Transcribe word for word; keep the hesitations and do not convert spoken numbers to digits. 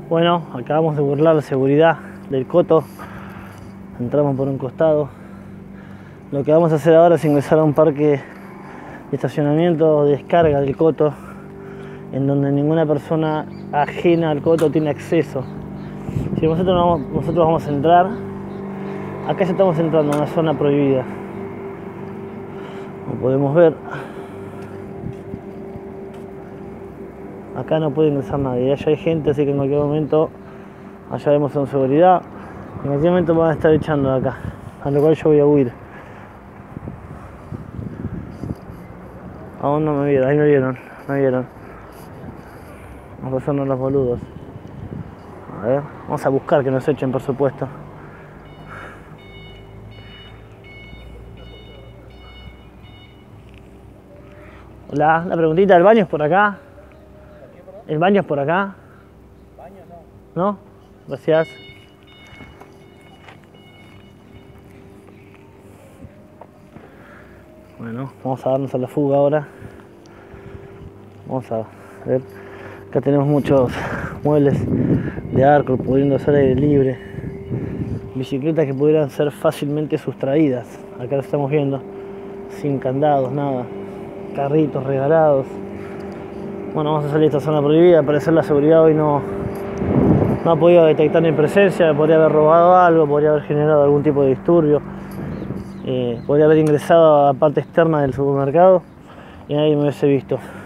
Bueno, acabamos de burlar la seguridad del Coto. Entramos por un costado. Lo que vamos a hacer ahora es ingresar a un parque de estacionamiento o descarga del Coto, en donde ninguna persona ajena al Coto tiene acceso. Si nosotros vamos, nosotros vamos a entrar, acá ya estamos entrando a una zona prohibida. Como podemos ver, acá no puede ingresar nadie. Allá hay gente, así que en cualquier momento allá vemos en seguridad. En cualquier momento me van a estar echando de acá, a lo cual yo voy a huir. Aún no me vieron, ahí me vieron, me vieron. Vamos a hacernos los boludos. A ver, vamos a buscar que nos echen, por supuesto. Hola, la preguntita, ¿el baño es por acá? ¿El baño es por acá? ¿Baño no? ¿No? Gracias. Bueno, vamos a darnos a la fuga ahora. Vamos a ver. Acá tenemos muchos muebles de arco pudiendo ser aire libre. Bicicletas que pudieran ser fácilmente sustraídas. Acá lo estamos viendo. Sin candados, nada. Carritos regalados. Bueno, vamos a salir de esta zona prohibida. Al parecer la seguridad hoy no, no ha podido detectar mi presencia. Podría haber robado algo, podría haber generado algún tipo de disturbio. Eh, podría haber ingresado a la parte externa del supermercado y nadie me hubiese visto.